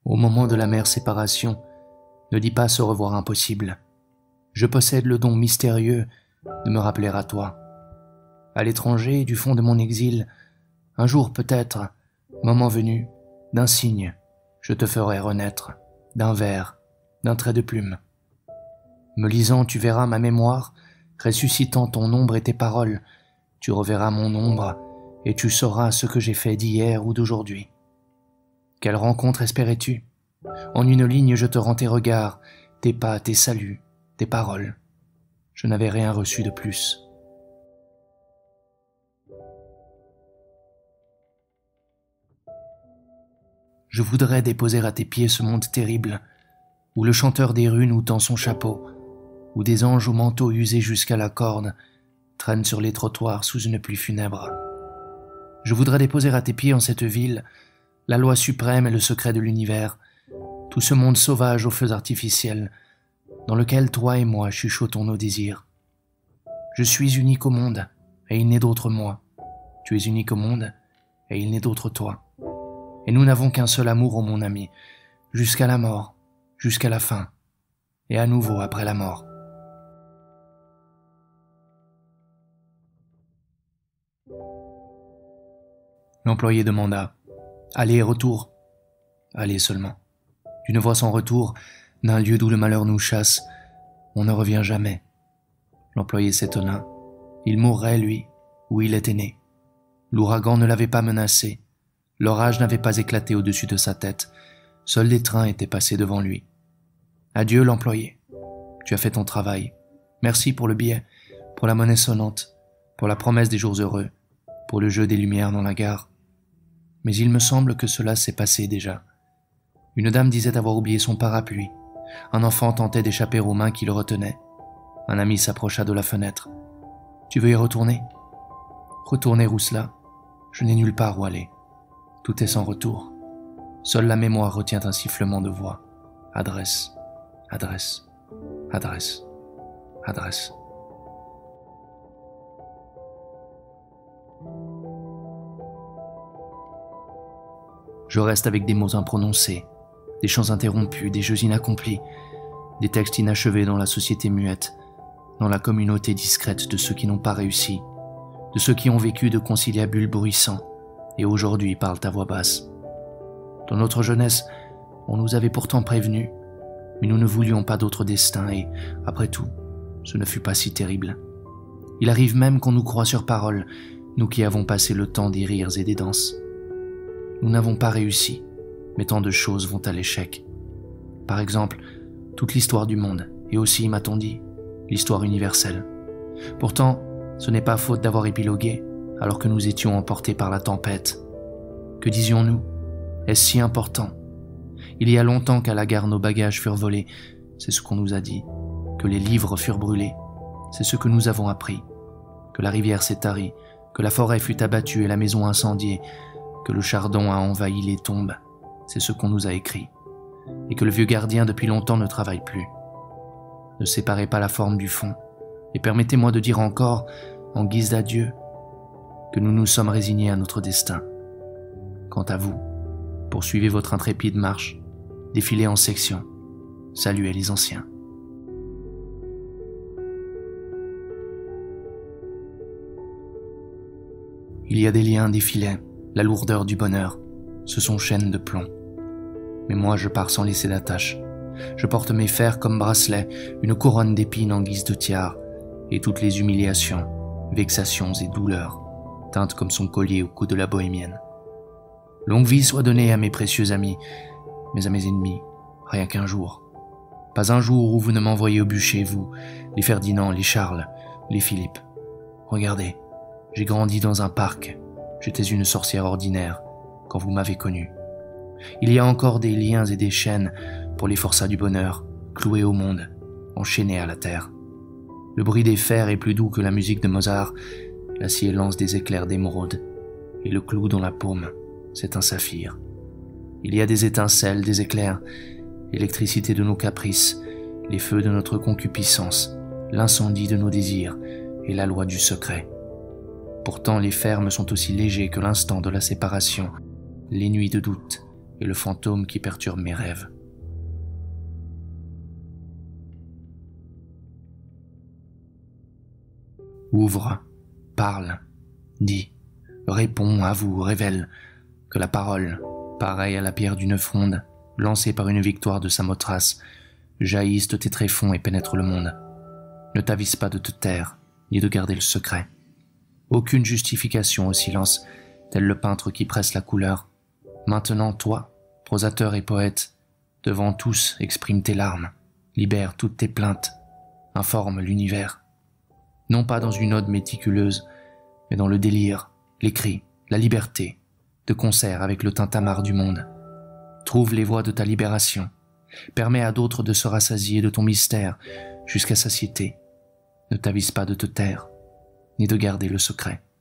Au moment de l'amère séparation, ne dis pas ce revoir impossible. Je possède le don mystérieux de me rappeler à toi. À l'étranger, du fond de mon exil, un jour peut-être, moment venu, d'un signe, je te ferai renaître, d'un vers, d'un trait de plume. Me lisant, tu verras ma mémoire, ressuscitant ton ombre et tes paroles. Tu reverras mon ombre, et tu sauras ce que j'ai fait d'hier ou d'aujourd'hui. Quelle rencontre espérais-tu? En une ligne, je te rends tes regards, tes pas, tes saluts, tes paroles. Je n'avais rien reçu de plus. Je voudrais déposer à tes pieds ce monde terrible, où le chanteur des runes ou tend son chapeau, où des anges au manteau usé jusqu'à la corde traînent sur les trottoirs sous une pluie funèbre. Je voudrais déposer à tes pieds en cette ville la loi suprême et le secret de l'univers, tout ce monde sauvage aux feux artificiels, dans lequel toi et moi chuchotons nos désirs. Je suis unique au monde, et il n'est d'autre moi. Tu es unique au monde, et il n'est d'autre toi. Et nous n'avons qu'un seul amour, ô mon ami, jusqu'à la mort, jusqu'à la fin, et à nouveau après la mort. L'employé demanda « Aller et retour ?» « Aller seulement. D'une voix sans retour, d'un lieu d'où le malheur nous chasse, on ne revient jamais. » L'employé s'étonna. Il mourrait, lui, où il était né. L'ouragan ne l'avait pas menacé. L'orage n'avait pas éclaté au-dessus de sa tête. Seuls les trains étaient passés devant lui. « Adieu, l'employé. Tu as fait ton travail. Merci pour le billet, pour la monnaie sonnante, pour la promesse des jours heureux, pour le jeu des lumières dans la gare. Mais il me semble que cela s'est passé déjà. » Une dame disait avoir oublié son parapluie. Un enfant tentait d'échapper aux mains qui le retenaient. Un ami s'approcha de la fenêtre. « Tu veux y retourner ?»« Retourner où cela ? Je n'ai nulle part où aller. Tout est sans retour. Seule la mémoire retient un sifflement de voix. Adresse, adresse, adresse, adresse. » Je reste avec des mots imprononcés, des chants interrompus, des jeux inaccomplis, des textes inachevés dans la société muette, dans la communauté discrète de ceux qui n'ont pas réussi, de ceux qui ont vécu de conciliabules bruissants et aujourd'hui parlent à voix basse. Dans notre jeunesse, on nous avait pourtant prévenus, mais nous ne voulions pas d'autre destin et, après tout, ce ne fut pas si terrible. Il arrive même qu'on nous croie sur parole, nous qui avons passé le temps des rires et des danses. Nous n'avons pas réussi, mais tant de choses vont à l'échec. Par exemple, toute l'histoire du monde, et aussi, m'a-t-on dit, l'histoire universelle. Pourtant, ce n'est pas faute d'avoir épilogué, alors que nous étions emportés par la tempête. Que disions-nous? Est-ce si important? Il y a longtemps qu'à la gare nos bagages furent volés, c'est ce qu'on nous a dit. Que les livres furent brûlés, c'est ce que nous avons appris. Que la rivière s'est tarie, que la forêt fut abattue et la maison incendiée, que le chardon a envahi les tombes, c'est ce qu'on nous a écrit, et que le vieux gardien depuis longtemps ne travaille plus. Ne séparez pas la forme du fond, et permettez-moi de dire encore, en guise d'adieu, que nous nous sommes résignés à notre destin. Quant à vous, poursuivez votre intrépide marche, défilez en section, saluez les anciens. Il y a des liens, des filets, la lourdeur du bonheur, ce sont chaînes de plomb. Mais moi je pars sans laisser d'attache. Je porte mes fers comme bracelets, une couronne d'épines en guise de tiare, et toutes les humiliations, vexations et douleurs teintent comme son collier au cou de la bohémienne. Longue vie soit donnée à mes précieux amis, mais à mes ennemis, rien qu'un jour. Pas un jour où vous ne m'envoyez au bûcher, vous, les Ferdinand, les Charles, les Philippe. Regardez, j'ai grandi dans un parc, j'étais une sorcière ordinaire quand vous m'avez connu. Il y a encore des liens et des chaînes pour les forçats du bonheur, cloués au monde, enchaînés à la terre. Le bruit des fers est plus doux que la musique de Mozart, l'acier lance des éclairs d'émeraude, et le clou dans la paume, c'est un saphir. Il y a des étincelles, des éclairs, l'électricité de nos caprices, les feux de notre concupiscence, l'incendie de nos désirs et la loi du secret. Pourtant les fers me sont aussi légers que l'instant de la séparation, les nuits de doute et le fantôme qui perturbe mes rêves. Ouvre, parle, dis, réponds, avoue, révèle, que la parole, pareille à la pierre d'une fronde, lancée par une victoire de Samothrace, jaillisse de tes tréfonds et pénètre le monde. Ne t'avise pas de te taire, ni de garder le secret. Aucune justification au silence, tel le peintre qui presse la couleur. Maintenant, toi, prosateur et poète, devant tous exprime tes larmes, libère toutes tes plaintes, informe l'univers. Non pas dans une ode méticuleuse, mais dans le délire, les cris, la liberté, de concert avec le tintamarre du monde. Trouve les voies de ta libération, permets à d'autres de se rassasier de ton mystère jusqu'à satiété. Ne t'avise pas de te taire, ni de garder le secret.